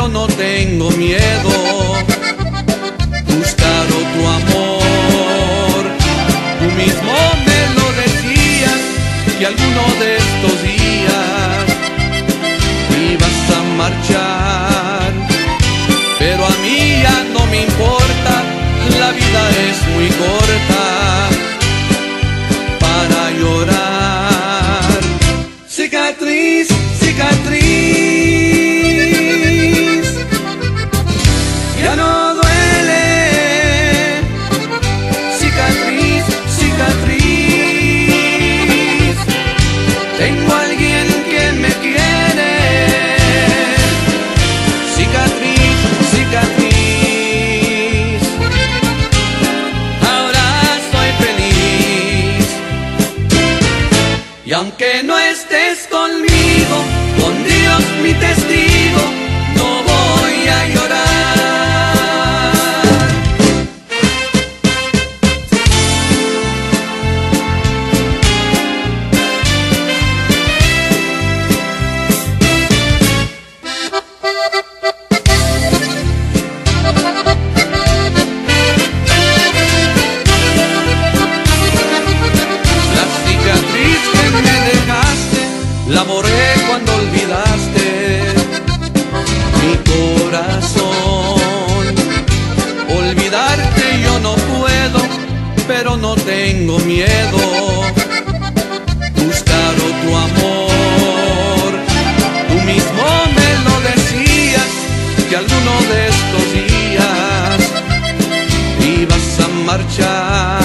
pero no tengo miedo. Buscado tu amor, tú mismo me lo decías, que alguno de estos días ibas a marchar. Pero a mí ya no me importa, la vida es muy corta para llorar. Cicatriz, cicatriz, ya no duele. Cicatriz, cicatriz, tengo a alguien que me quiere. Cicatriz, cicatriz, ahora soy feliz. Y aunque no estés conmigo, con Dios mi testigo, no voy a llorar. La cicatriz que me dejaste la borré cuando olvidaste mi corazón. Olvidarte yo no puedo, pero no tengo miedo. Buscado tu amor, tú mismo me lo decías, que alguno de estos días ibas a marchar.